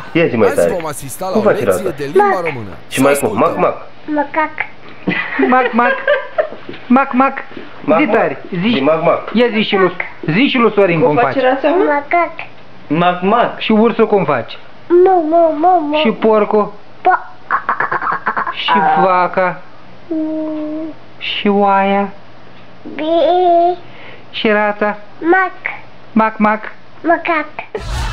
Ia zi mai Azi tare. vom asista la Cum o faci lecție Raza? de limba română. Și mai cum? Mac, mac. Macac. Mac, mac. Mac, mac. Mac, Zi mac. tare. Zi mac, mac. Ia zi și lui Sorin cum faci. Macac. Mac, mac. Și ursul cum faci. Mu. Și porcul. Pa. Și vaca. Și oaia. Bi. Și rața. Mac. Mac, mac. Macac.